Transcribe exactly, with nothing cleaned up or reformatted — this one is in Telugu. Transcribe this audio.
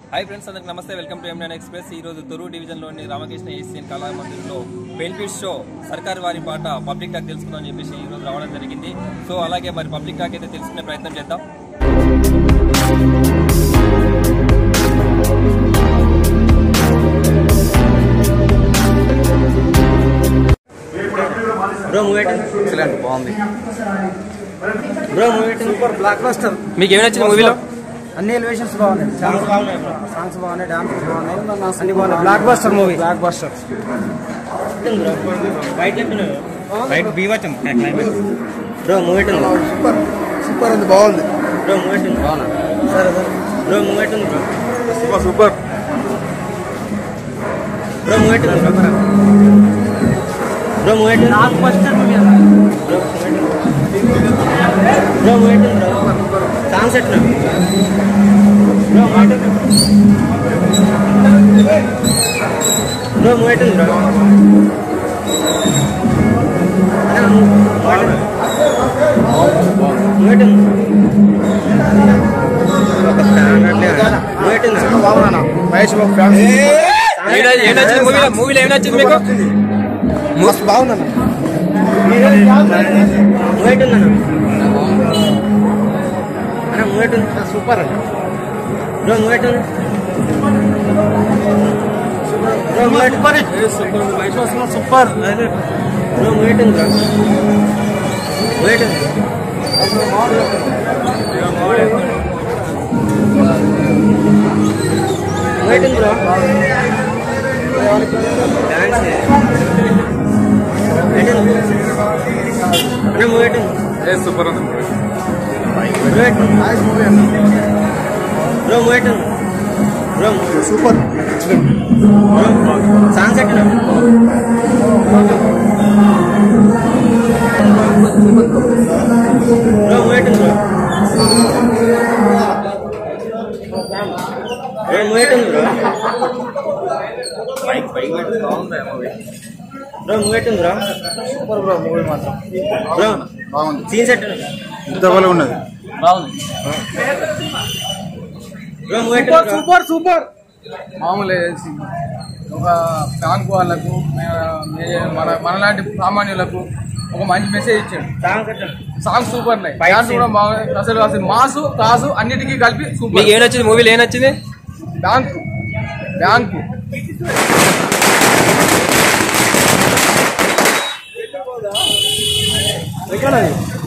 हाई फ्रेंड्स अंदर नमस्ते welcome to M nine express तूरू डिविजन लोनी रामकृष्ण एशियन कला मंदिर में बेनिफिट शो सरकार वारी पाट पब्लिक टाक तेलुसुकुंदामनि रावడం జరిగింది। सो అలాగే మరి పబ్లిక్ టాక్ అయితే తెలుసుకునే ప్రయత్నం చేద్దాం। బ్రో మూవీ ఎక్సలెంట్ బాగుంది bro movie super blockbuster. మీకు ఏమైనా నచ్చింది మూవీలో? అన్ని ఎలివేషన్స్ బాగున్నాయి, సాంగ్స్ బాగున్నాయి, సాంగ్స్ బాగున్నాయి, డాన్స్ బాగున్నాయి, అన్ని బాగున్నాయి। Blockbuster movie, blockbuster. Right బీవచం climax bro movie super super ఉంది, బాగుంది బ్రో మూవీ బాగున్నా సరే bro movie bro super super bro movie bro bro movie blockbuster movie bro bro movie bro songs ఎట్లా bro movie bro movie bro మూవీలో ఏం నచ్చింది మీకు? మస్తు బాగుందన్న super super super waiting bro dance hai waiting I'm waiting ఏ సూపర్ ఉంది waiting నైస్ మూవీ అన్న bro waiting bro super songs ఎట్లా bro waiting bro bro waiting bro bike bike బాగుంది movie bro waiting bro super bro movie మాత్రం bro బాగుంది, సీన్స్ ఎట్లా ఇంతవరకు ఉన్నది బాగుంది bro waiting bro super super మామూలు ఒక బ్యాంక్ వాళ్ళకు మన మనలాంటి సామాన్యులకు ఒక మంచి మెసేజ్ ఇచ్చాడు। సాంగ్స్ ఎట్లా సాంగ్స్ సూపర్ ఉన్నాయి, డాన్స్ కూడా బాగుంది, అసలు అసలు మాసు కాసు అన్నిటికీ కలిపి సూపర్। మీకు ఏం నచ్చింది మూవీలో? ఏం నచ్చింది? బ్యాంకు బ్యాంకు ఎక్కడ